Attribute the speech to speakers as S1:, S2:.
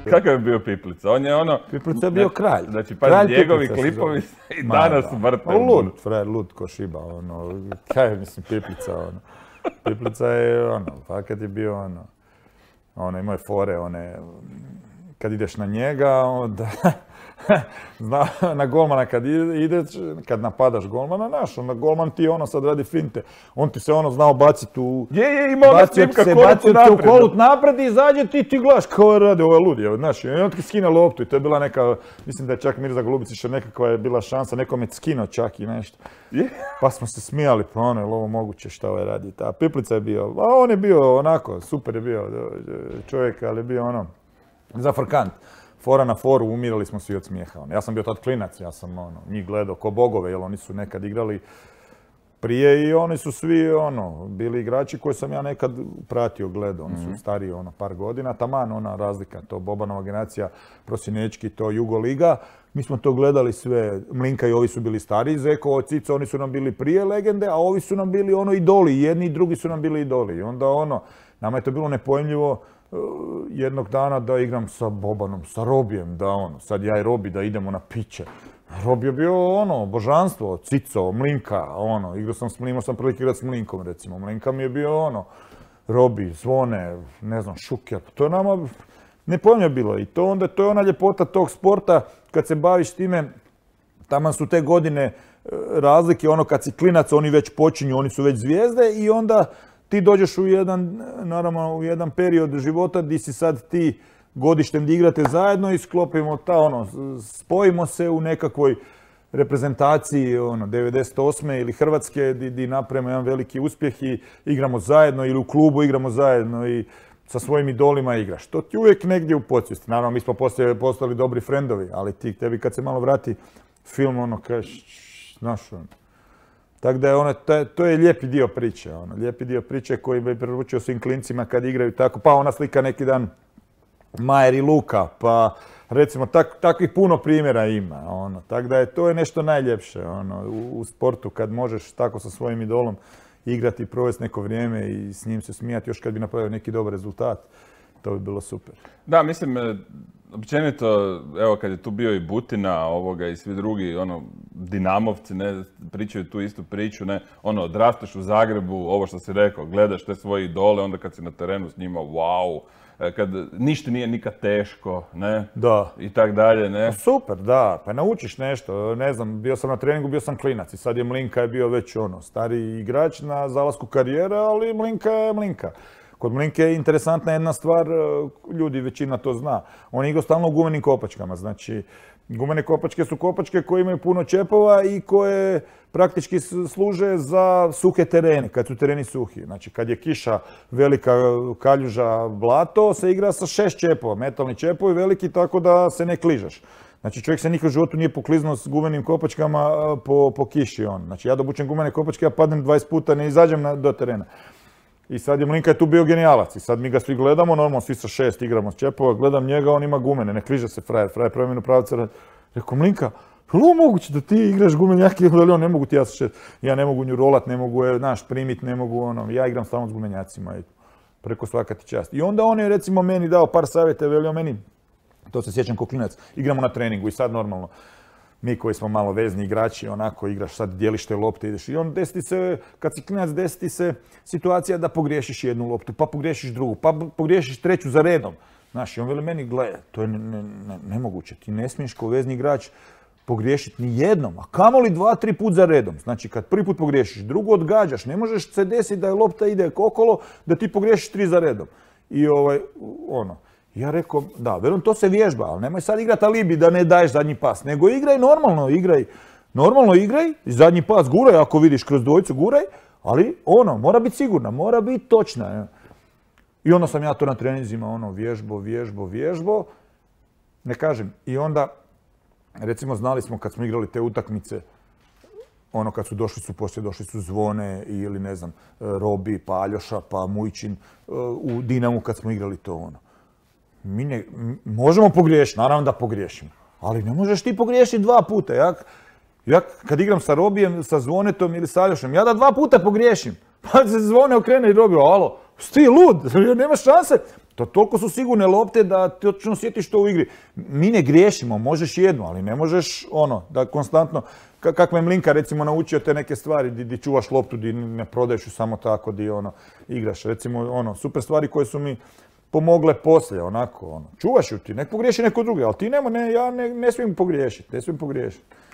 S1: Kakav je bio Piplica? On je ono...
S2: Piplica je bio kralj.
S1: Znači, pa njegovi klipovi i danas vrte.
S2: Lud, frajer, lud ko šiba, ono, kaj je, mislim, Piplica, ono. Piplica je, ono, fakat je bio, ono, imao je fore, one, kad ideš na njega, onda, na golmana kad ideš, kad napadaš golmana, znaš, onda golman ti ono sad radi finte. On ti se ono znao baciti u...
S1: imao ona snimka kolut napred.
S2: U kolut napred i izađe ti gledaš kao radi, ovo je lud, znaš, i on ti skine loptu i to je bila neka, mislim da je čak Mirza Golubić nekakva je bila šansa, nekom je skinuo čak i nešto. Pa smo se smijali, pa ono, je li ovo moguće šta ovaj radi. Ta Piplica je bio, a on je bio onako, super je bio čovjek, ali je bio ono, zafrkant. Fora na foru, umirali smo svi od smijeha. Ja sam bio tad klinac, ja sam njih gledao ko bogove, jer oni su nekad igrali prije i oni su svi bili igrači koje sam ja nekad pratio, gledao. Oni su stariji par godina, taman ona razlika, to Bobanova generacija, Prosjenečki, to Jugoliga. Mi smo to gledali sve, Mlinka i ovi su bili stariji, Zeko, Cica, oni su nam bili prije legende, a ovi su nam bili idoli, jedni i drugi su nam bili idoli. I onda nama je to bilo nepojmljivo jednog dana da igram sa Bobanom, sa Robijem, sad ja i Robi da idemo na piće. Robi je bio božanstvo, Cico, Mlinka, imao sam prilike igrati s Mlinkom recimo. Mlinka mi je bio Robi, Zvone, ne znam, Šuker, to je nama nepojmljivo bilo i to onda to je ona ljepota tog sporta kad se baviš time, taman su te godine razlike, kad si klinac oni već počinju, oni su već zvijezde i onda ti dođeš u jedan period života gdje si sad ti godištem gdje igrate zajedno i sklopimo spojimo se u nekakvoj reprezentaciji 98. ili Hrvatske gdje napravimo jedan veliki uspjeh i igramo zajedno ili u klubu igramo zajedno i sa svojim idolima igraš. To ti uvijek negdje u podsvijesti. Naravno, mi smo postali dobri frendovi, ali tebi kad se malo vrati film, kažeš, znaš, tako da to je lijepi dio priče, lijepi dio priče koji bi preručio svim klincima kad igraju tako, pa ona slika neki dan Majer i Luka, pa recimo takvih puno primjera ima, tako da to je nešto najljepše u sportu kad možeš tako sa svojim idolom igrati i provesti neko vrijeme i s njim se smijati još kad bi napravio neki dobar rezultat, to bi bilo super.
S1: Da, mislim, općenito, evo kad je tu bio i Butina i svi drugi, Dinamovci, ne, pričaju tu istu priču, ne, odrastaš u Zagrebu, ovo što si rekao, gledaš te svoje idole, onda kad si na terenu s njima, wow, kad ništa nije nikad teško, ne,
S2: da.
S1: I tak dalje, ne.
S2: Super, da, pa naučiš nešto, ne znam, bio sam na treningu, bio sam klinac i sad je Mlinka već stariji igrač na zalasku karijere, ali Mlinka je Mlinka. Kod Mlinke je interesantna jedna stvar, ljudi većina to zna. On je igrao stalno u gumenim kopačkama, znači gumene kopačke su kopačke koje imaju puno čepova i koje praktički služe za suhe terene, kad su tereni suhi. Znači kad je kiša, velika kaljuža, blato, se igra sa 6 čepova, metalni čepovi veliki tako da se ne kližeš. Znači čovjek se nikad u životu nije pokliznuo s gumenim kopačkama po kiši. Znači ja dobučem gumene kopačke, ja padnem 20 puta, ne izađem do terena. I sad je Mlinka tu bio genijalac i sad mi ga svi gledamo, normalno svi sa 6 igramo s čepova, gledam njega, on ima gumene, ne kliže se frajer promjenu pravca. Rekao Mlinka, je li moguće da ti igraš gumenjake, ali on ne mogu ti ja sa 6, ja ne mogu nju rolat, ne mogu primit, ne mogu ja igram stalno s gumenjacima i preko svaka ti čast. I onda on je recimo meni dao par savjeta, velio meni, to se sjećam ko klinac, igramo na treningu i sad normalno. Mi koji smo malo vezni igrači, onako igraš sad dijeliš te lopte, ideš i on desi se, kad si klinac desi se situacija da pogriješiš jednu loptu, pa pogriješiš drugu, pa pogriješiš treću za redom. Znaš, i on veli meni, gle, to je nemoguće, ti ne smiješ kao vezni igrač pogriješiti ni jednom, a kamoli 2-3 put za redom. Znači, kad prvi put pogriješiš, drugu odgađaš, ne možeš se desiti da je lopta ide okolo, da ti pogriješiš 3 za redom. I ja rekao, da, velim, to se vježba, ali nemoj sad igrati alibi da ne daješ zadnji pas, nego igraj normalno igraj, i zadnji pas guraj, ako vidiš kroz dvojicu guraj, ali mora biti sigurna, mora biti točna. I onda sam ja to na treninzima, vježbo, ne kažem. I onda, recimo, znali smo kad smo igrali te utakmice, kad su poslije došli su Zvone ili ne znam, Robi, pa Aljoša, pa Mujčin, u Dinamu kad smo igrali to Mi možemo pogriješiti, naravno da pogriješimo, ali ne možeš ti pogriješiti 2 puta. Ja kad igram sa Robijem, sa Zvonetom ili sa Aljošem, ja da 2 puta pogriješim. Pa se Zvone okrene i Robi, alo, Ti lud, nema šanse. Toliko su sigurne lopte da ti točno sjetiš to u igri. Mi ne griješimo, možeš jednu, ali ne možeš da konstantno, kako je Mlinka recimo naučio te neke stvari, di čuvaš loptu, di ne prodaješ ju samo tako, di igraš. Recimo, super stvari koje su mi pomogle poslije, čuvaš ju ti, nek pogriješi neko drugi, ali ti ja ne smijem pogriješiti,